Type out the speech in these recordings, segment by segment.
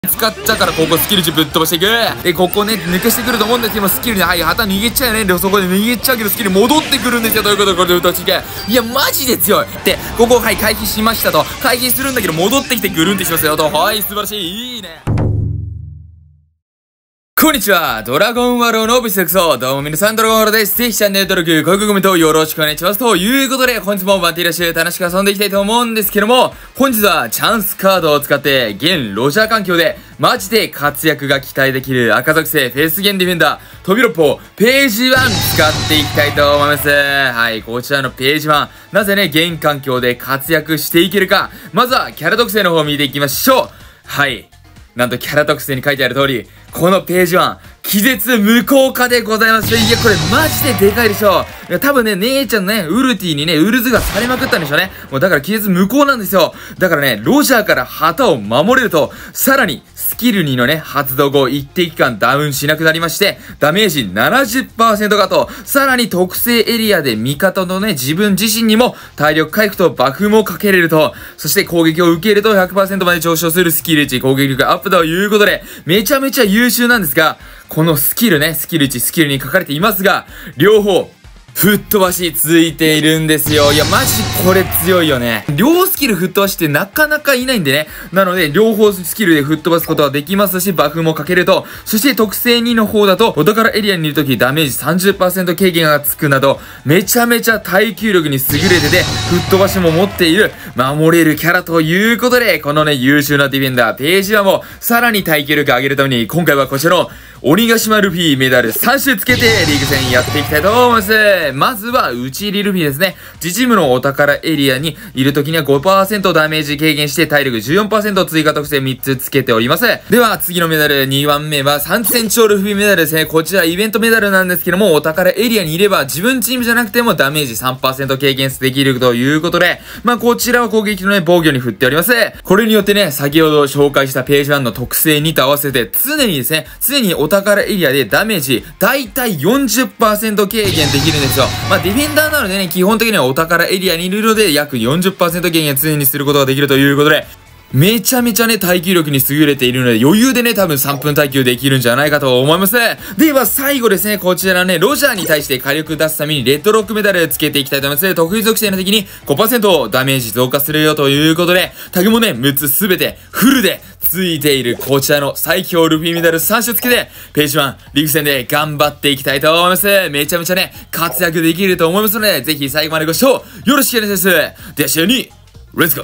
使っちゃうからここスキル値ぶっ飛ばしていく。で、ここね、抜かしてくると思うんですけども、スキルに、はい、旗逃げちゃうよね。で、そこで逃げちゃうけど、スキル戻ってくるんですよ。ということで、これで打たしていけ。いや、マジで強い。で、ここ、はい、回避しましたと。回避するんだけど、戻ってきてぐるんってしますよと。はい、素晴らしい。いいね。こんにちは、ドラゴンワローのビスクソ。どうも皆さん、ドラゴンワローです。ぜひチャンネル登録、高評価コメントよろしくお願いします。ということで、本日もバッティラッシュ楽しく遊んでいきたいと思うんですけども、本日はチャンスカードを使って、現ロジャー環境で、マジで活躍が期待できる赤属性フェイスゲンディフェンダー、飛び六砲、ページ1使っていきたいと思います。はい、こちらのページ1、なぜね、現環境で活躍していけるか、まずはキャラ特性の方を見ていきましょう。はい。なんとキャラ特性に書いてある通り、このページ1、気絶無効化でございます。いや、これマジででかいでしょ。いや、多分ね、姉ちゃんのね、ウルティにね、ウルズがされまくったんでしょうね。もうだから気絶無効なんですよ。だからね、ロジャーから旗を守れると、さらに、スキル2のね、発動後、一定期間ダウンしなくなりまして、ダメージ 70% カット。さらに特性エリアで味方のね、自分自身にも体力回復とバフもかけれると、そして攻撃を受けると 100% まで上昇するスキル値、攻撃力アップということで、めちゃめちゃ優秀なんですが、このスキルね、スキル1、スキルに書かれていますが、両方、吹っ飛ばしついているんですよ。いや、マジこれ強いよね。両スキル吹っ飛ばしってなかなかいないんでね。なので、両方スキルで吹っ飛ばすことはできますし、バフもかけると、そして特性2の方だと、お宝エリアにいるときダメージ 30% 軽減がつくなど、めちゃめちゃ耐久力に優れてて、吹っ飛ばしも持っている、守れるキャラということで、このね、優秀なディフェンダー、ページはもう、さらに耐久力上げるために、今回はこちらの、鬼ヶ島ルフィメダル3種つけてリーグ戦やっていきたいと思います。まずは、打ち入りルフィですね。自チームのお宝エリアにいるときには 5% ダメージ軽減して体力 14% 追加特性3つつけております。では、次のメダル2番目は3センチ超ルフィメダルですね。こちらイベントメダルなんですけども、お宝エリアにいれば自分チームじゃなくてもダメージ 3% 軽減できるということで、まあこちらは攻撃のね、防御に振っております。これによってね、先ほど紹介したページ1の特性2と合わせて常にですね、常にお宝エリアでダメージ、だいたい 40% 軽減できるんですよ。まあ、ディフェンダーなのでね、基本的にはお宝エリアにいるので、約 40% 軽減常にすることができるということで、めちゃめちゃね、耐久力に優れているので、余裕でね、多分3分耐久できるんじゃないかと思います。では、最後ですね、こちらね、ロジャーに対して火力出すために、レッドロックメダルつけていきたいと思います。得意属性の敵に 5% ダメージ増加するよということで、タグもね、6つすべてフルでついているこちらの最強ルフィメダル3種つけて、ページ1、リーグ戦で頑張っていきたいと思います。めちゃめちゃね、活躍できると思いますので、ぜひ最後までご視聴よろしくお願いします。では、試合に、レッツゴー。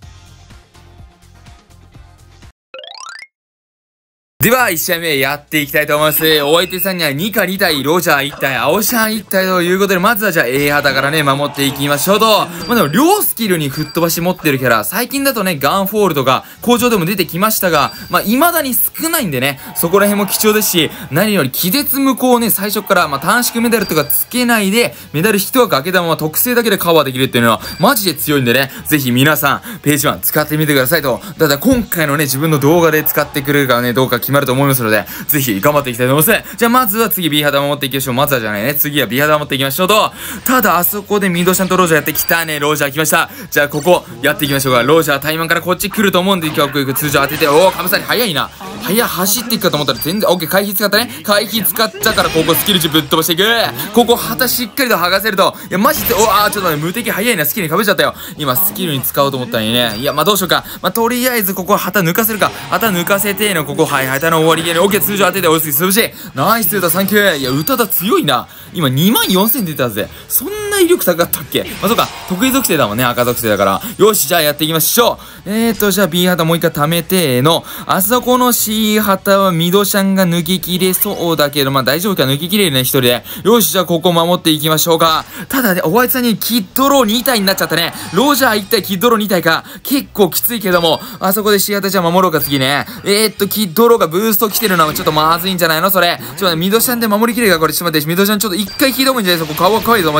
では、1試合目やっていきたいと思います。お相手さんにはニカ2体、ロジャー1体、アオシャン1体ということで、まずはじゃあ A 旗からね、守っていきましょうと。まあでも、両スキルに吹っ飛ばし持ってるキャラ、最近だとね、ガンフォールとか、工場でも出てきましたが、まあ未だに少ないんでね、そこら辺も貴重ですし、何より気絶無効をね、最初から、まあ短縮メダルとかつけないで、メダル1枠開けたまま特性だけでカバーできるっていうのは、マジで強いんでね、ぜひ皆さん、ページ1使ってみてくださいと。ただ今回のね、自分の動画で使ってくれるかね、どうか決まると思いますので、ぜひ頑張っていきたいと思います。じゃあまずは次 B 肌守っていきましょう。まずはじゃないね。次は B 肌守っていきましょうと。ただあそこでミドシャンとロジャーやってきたね。ロジャー来ました。じゃあここやっていきましょうか。ロジャータイマンからこっち来ると思うんで、今日通常当てて、おー、カムサリ早いな。走っていくかと思ったら全然、オッケー、回避使ったね。回避使ったからここスキル値ぶっ飛ばしていく。ここ旗しっかりと剥がせると。いや、マジで、ちょっとね、無敵早いな。スキルにかぶっちゃったよ。今、スキルに使おうと思ったのにね。いや、まあどうしようか。まあとりあえずここ旗抜かせるか。旗抜かせての、ここ、はい、旗の終わりゲーム。オッケー、通常当てて、おいしい、潰し。ナイス、歌、サンキュー。いや、歌だ強いな。今、24000出たぜ。そんな威力高かったっけ。まあそうか、得意属性だもんね。赤属性だから。よし、じゃあやっていきましょう。じゃあ B 旗もう一回貯めてあそこの C 旗はミドシャンが抜き切れそうだけど、まあ大丈夫か、抜き切れるね、一人で。よし、じゃあここ守っていきましょうか。ただね、お相手さんにキッドロー2体になっちゃったね。ロジャー1体、キッドロー2体か。結構きついけども、あそこで C 旗じゃあ守ろうか、次ね。キッドローがブースト来てるのはちょっとまずいんじゃないのそれ。ミドシャンで守りきれるか、これ。ちょっと待って、ミドシャンちょっと一回引いた方がいいんじゃないそこ、顔が可愛いぞ、マジで。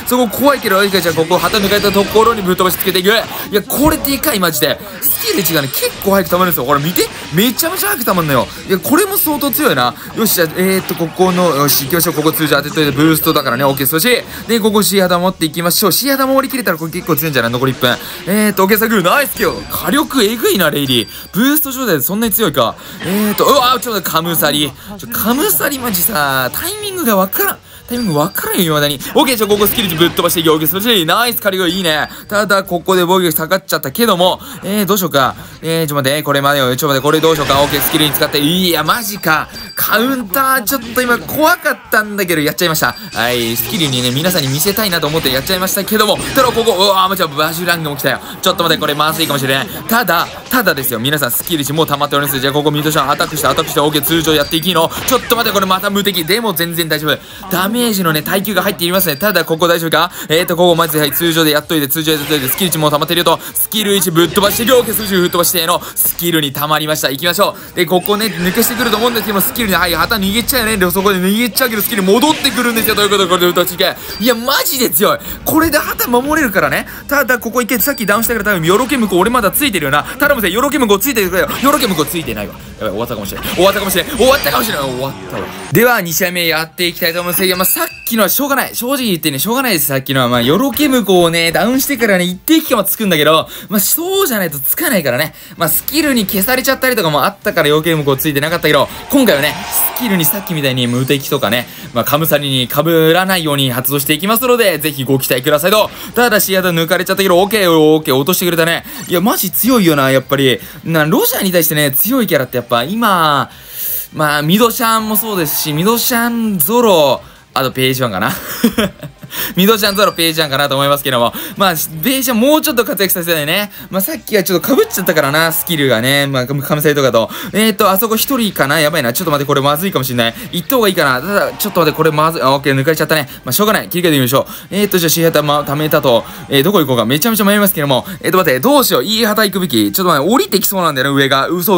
そこ怖いけど、じゃあここ旗抜かれたところにぶっ飛ばしつけていく。いや、これでかい、マジで。スキル値がね、結構早く溜まるんですよ。これ見て。めちゃめちゃ早く溜まるのよ。いや、これも相当強いな。よし、じゃあ、ここの、よし、行きましょう。ここ通常当てといて、ブーストだからね、OK、そして、で、ここ C 肌持っていきましょう。C 肌守りきれたらこれ結構強いんじゃない？残り1分。OK、サグー、ナイスキル。火力えぐいな、レイリー。ブースト状態でそんなに強いか。うわ、ちょっとカムサリ。カムサリマジさ、タイミングがわからん。タイミング分からんよ、未だに。オッケー、ここスキル値ぶっ飛ばしていきよ。オッケー、そしてナイス火力いいね。ただ、ここで防御力下がっちゃったけども、どうしようか。ちょっと待って、これまでよ。ちょっと待って、これどうしようか。オッケー、スキルに使って。いや、マジか。カウンター、ちょっと今怖かったんだけど、やっちゃいました。はい、スキルにね、皆さんに見せたいなと思ってやっちゃいましたけども、ただ、ここ、うわー、バジュラングも来たよ。ちょっと待って、これまずいかもしれない。ただですよ、皆さんスキル値もう溜まっております。じゃあ、ここミッドシャンアタックして、オッケー、通常やっていきの。ちょっと待って、これまた無敵。でも全然大丈夫。ダメージのね、耐久が入っていますね。ただ、ここ大丈夫か？ここまず、はい、通常でやっといて、スキル値も溜まってるよと、スキル1ぶっ飛ばしていくよ。数字ぶっ飛ばしての、スキルに溜まりました。行きましょう。で、ここね、抜けしてくると思うんですけども、スキルに、はい、旗逃げちゃうよね。で、そこで逃げちゃうけど、スキル戻ってくるんですよ。ということで、これで打ちけ。いや、マジで強い。これで旗守れるからね。ただ、ここ一回さっきダウンしたから多分、ヨロケムコ俺まだついてるよな。頼むぜ、ヨロケムコついてるからよ。ヨロケムコついてないわ。やばい、終わったかもしれない。終わったわ。では、2試合目やっていきたいと思うんですけど、さっきのはしょうがない。正直言ってね、しょうがないです。さっきのは、ヨロケムコをね、ダウンしてからね、一定期間はつくんだけど、そうじゃないとつかないからね。スキルに消されちゃったりとかもあったから、ヨロケムコついてなかったけど、今回はね、スキルにさっきみたいに無敵とかね、カムサリに被らないように発動していきますので、ぜひご期待くださいと。ただ、シアタ抜かれちゃったけど、オッケー、落としてくれたね。いや、マジ強いよな、やっぱり。ロジャーに対してね、強いキャラってやっぱ、今、ミドシャンもそうですし、ミドシャン、ゾロ、あとページワンかな。ミドシャンゾロページャンかなと思いますけども。ページャンもうちょっと活躍させたいね。さっきはちょっと被っちゃったからな、スキルがね。カムサリとかと。あそこ一人かなやばいな。ちょっと待って、これまずいかもしんない。行った方がいいかな。ただ、ちょっと待って、これまずい。オッケー、抜かれちゃったね。しょうがない。切り替えてみましょう。じゃあ、シーハタ貯めたと。どこ行こうか。めちゃめちゃ迷いますけども。待って、どうしよう。いい旗行くべき。ちょっと待って、降りてきそうなんだよね、上が。そう。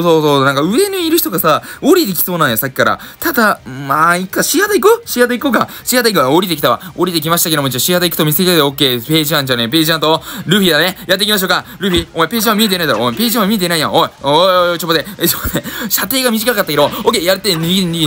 なんか上にいる人がさ、降りてきそうなんや、さっきから。ただ、いっか。シーハタ行こうか。シーハタ行くわ。降りてきたわ。降りてきましたけども、じゃあ、シーハタ行くと見せてくれて OK。ページワンじゃねえ。ページワンと、ルフィだね。やっていきましょうか。ルフィ、お前ページワン見えてないだろ。おい、ページワン見えてないやん。おい、ちょっと待って。射程が短かったけど、OK、やれて、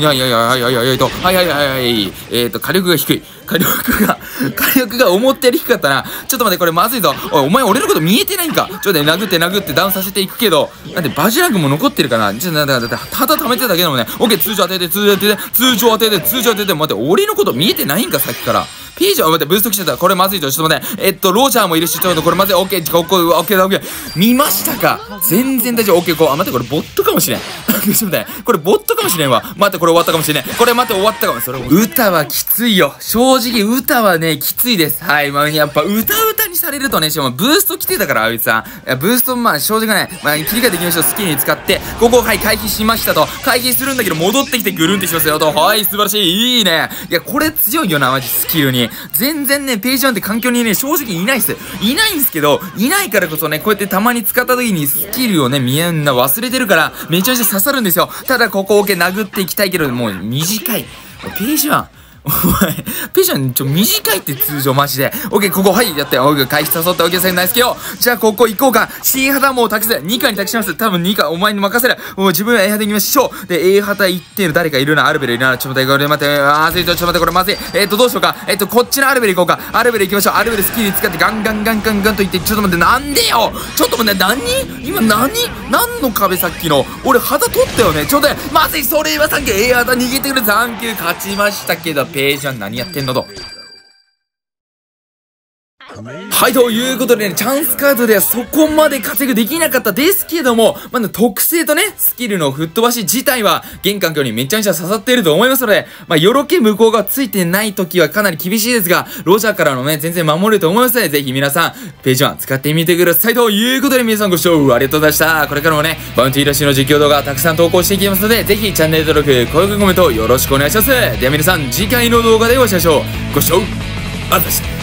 火力が低い。火力が思ったより低かったな。ちょっと待って、これまずいぞ。おい、お前俺のこと見えてないんか。ちょっとね、殴ってダウンさせていくけど、なんでバジラングも残ってるかな。ちょっとただ溜めてただけでもね。OK、通常当てて、待って、俺のこと見えてないんか、さっきから。ページは待って、ブースト来ちゃった。これまずいぞ。ちょっと待って。ロジャーもいるし、ちょっとこれまずい。OK、オッケー。見ましたか？全然大丈夫。OK、待って、これボットかもしれん。ちょっと待って、これボットかもしれんわ。待って、これ終わったかもしれん。これ待って、終わったかも。それ歌はきついよ。正直、歌はね、きついです。はい。やっぱ、歌にされるとね、しかもブースト来てたから、あいつさん。ブースト、正直ね、切り替えていきましょう。スキルに使って、ここ、はい、回避しましたと。回避するんだけど、戻ってきてぐるんってしますよと。はい、素晴らしい。いいね。いや、これ強いよな、マジ、スキルに。全然ね、ページワンって環境にね、正直いないっす。いないんすけど、いないからこそね、こうやってたまに使った時にスキルをね、みんな忘れてるから、めちゃめちゃ刺さるんですよ。ただ、ここ OK 殴っていきたいけど、もう短い。ページワン。お前、ページャン、短いって通常マジで。オッケー、ここ、はい、やって、オッケー、回避誘って、オッケー、ナイスキよ。じゃあ、ここ行こうか。C 旗もう託せ。2課に託します。多分2課、お前に任せる。もう自分は A 旗行きましょう。で、A 旗行ってる誰かいるな。アルベルいるな。ちょっと待って、これ待って、ちょっと待って、これまずい。どうしようか。こっちのアルベル行こうか。アルベル行きましょう。アルベルスキル使ってガンと行って、ちょっと待って、なんでよ。ちょっと待って、今何の壁さっきの。俺、旗取ったよね。ちょっと待って、まずい、それはサンキュー。A 旗逃げてくれ。サンキュー、勝ちましたけど、ページャン何やってんのと。はい、ということでね、チャンスカードではそこまで活躍できなかったですけども、特性とね、スキルの吹っ飛ばし自体は、現環境にめちゃめちゃ刺さっていると思いますので、よろけ向こうがついてない時はかなり厳しいですが、ロジャーからのね、全然守れると思いますので、ぜひ皆さん、ページ1使ってみてください。ということで皆さんご視聴ありがとうございました。これからもね、バウンティーラッシュの実況動画たくさん投稿していきますので、ぜひチャンネル登録、高評価コメントよろしくお願いします。では皆さん、次回の動画でお会いしましょう。ご視聴ありがとうございました。